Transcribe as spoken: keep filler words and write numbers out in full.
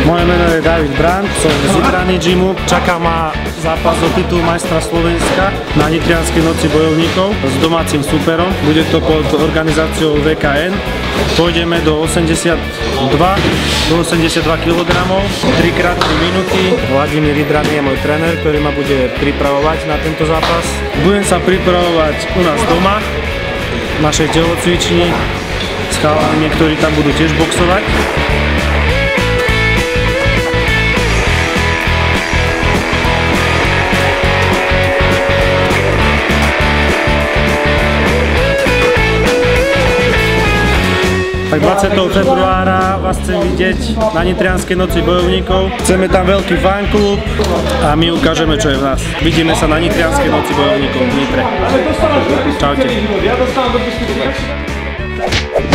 Moje meno je David Brandt, som z Nitrany gymu. Čaká ma zápas o titul majstra Slovenska na Nitrianskej noci bojovníkov s domácim súperom. Bude to pod organizáciou vé ká en. Pôjdeme do osemdesiatdva, do osemdesiatdva kilogramov, tri krát tri minúty. Vladimír Idrany je môj tréner, ktorý ma bude pripravovať na tento zápas. Budem sa pripravovať u nás doma, v našej telocvični, s chalami, ktorí tam budú tiež boxovať. Tak dvadsiateho februára vás chcem vidieť na Nitrianskej noci bojovníkov. Chceme tam veľký fanklub a my ukážeme, čo je v nás. Vidíme sa na Nitrianskej noci bojovníkov v Nitre. Čaute.